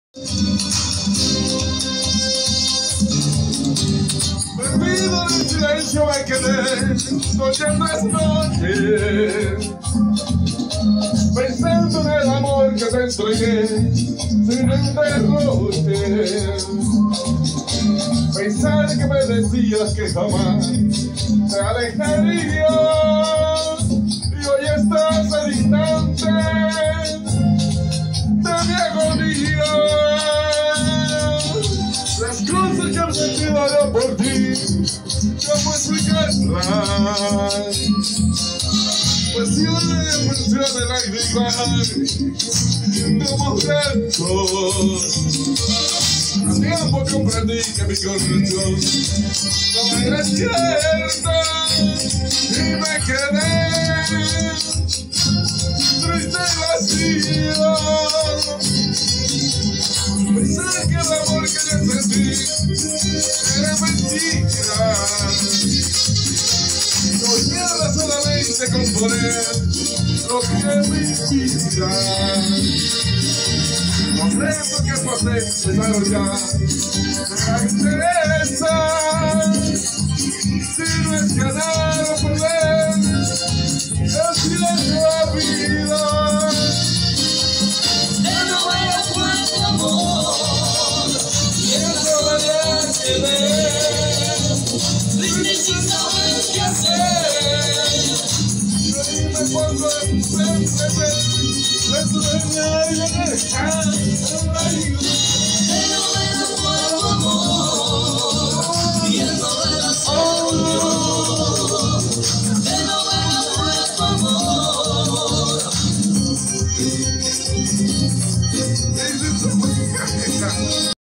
Perdido en el silencio me quedé, noche tras noche, pensando en el amor que te entregué, sin un derroche. Pensar que me decías que jamás te alejarías, y hoy estás a distante de mi agonía. Las cosas que han sentido yo por ti, ¿cómo explicarlas? Pues yo le funciona lágrimas de momentos. A tiempo comprendí que mi corazón no era cierta y me quedé triste y vacío. Pensar que el amor que yo sentí era mentira. No quiero solamente componer lo que me inspira. Los retos que pasé pesaron ya, me interesa. Si no es ganar o perder, el silencio de la vida. Ya no voy a cuánto amor, quiero solo que ver. Triste